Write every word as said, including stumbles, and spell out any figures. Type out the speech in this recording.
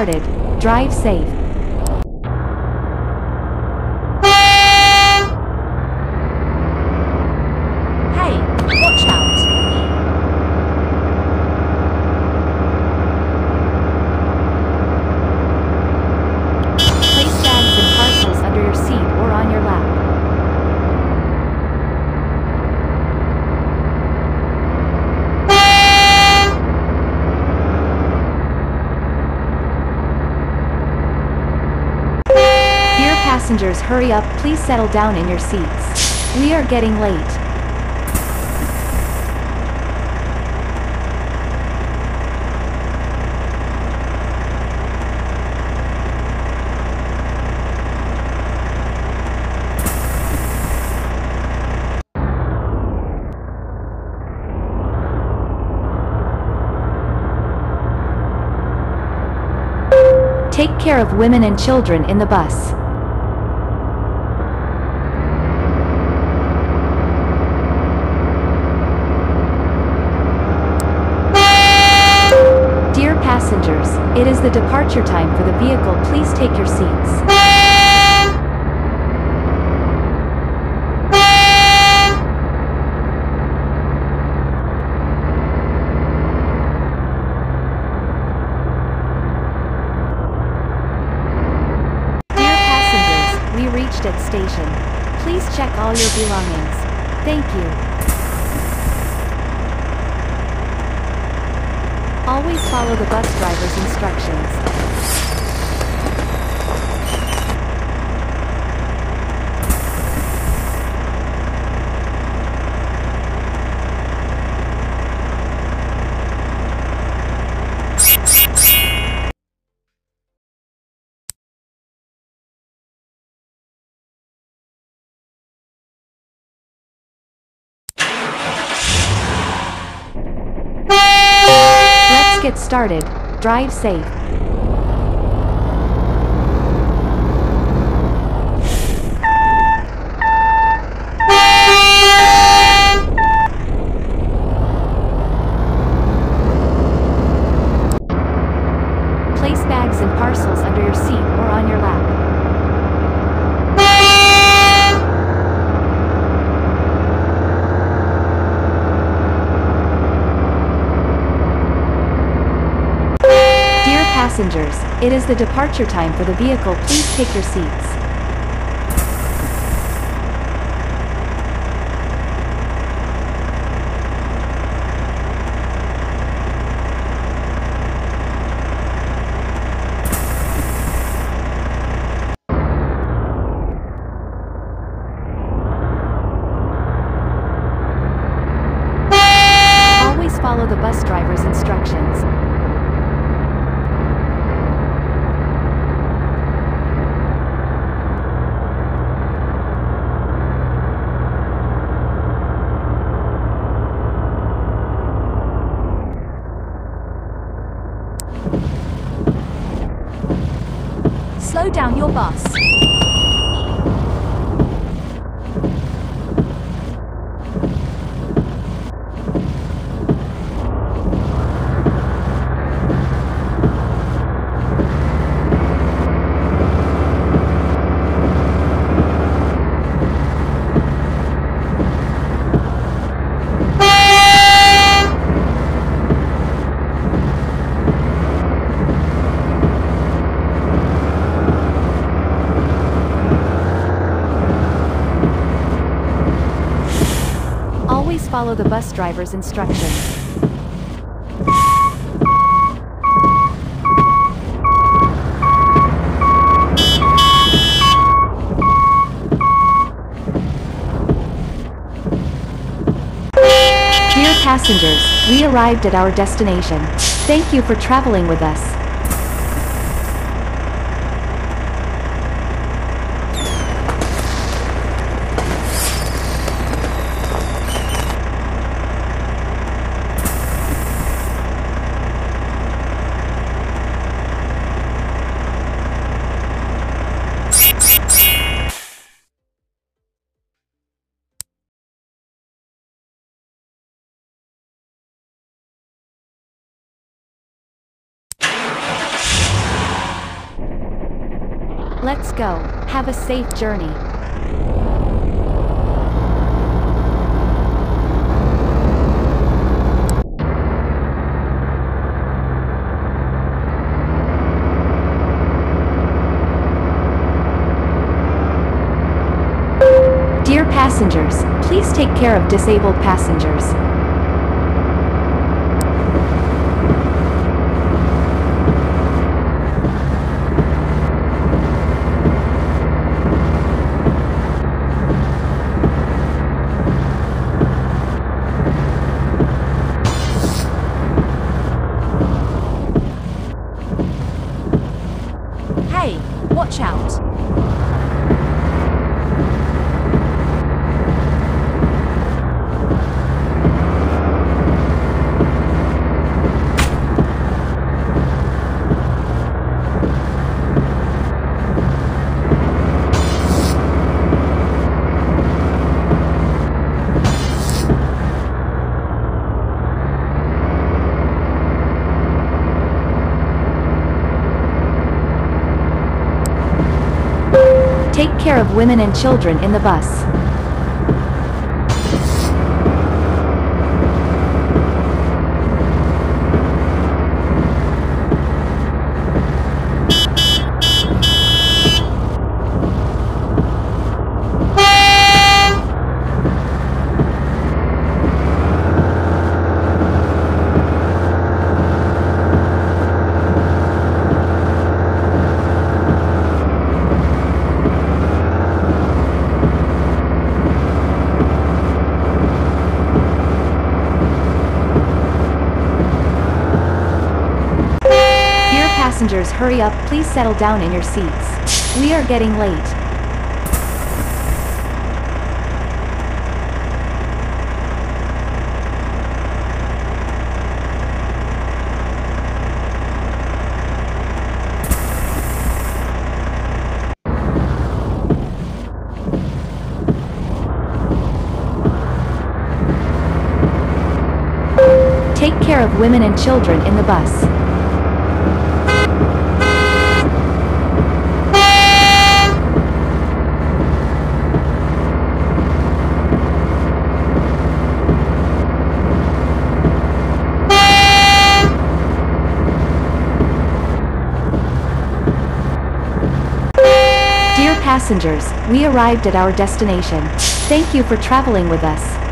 started. Drive safe. Hey, watch out! Place bags and parcels under your seat or on your lap. Dear passengers, hurry up, please settle down in your seats. We are getting late. Take care of women and children in the bus. Dear passengers, it is the departure time for the vehicle. Please take your seats. Reached at station. Please check all your belongings. Thank you. Always follow the bus driver's instructions. Let's get started. Drive safe. Place bags and parcels under your seat or on your lap. Passengers, it is the departure time for the vehicle. Please take your seats. Always follow the bus driver's instructions. Slow down your bus. Always follow the bus driver's instructions. Dear passengers, we arrived at our destination. Thank you for traveling with us. Let's go. Have a safe journey. Dear passengers, please take care of disabled passengers. Hey, watch out! Take care of women and children in the bus. Passengers, hurry up, please settle down in your seats. We are getting late. Take care of women and children in the bus. Dear passengers, we arrived at our destination. Thank you for traveling with us.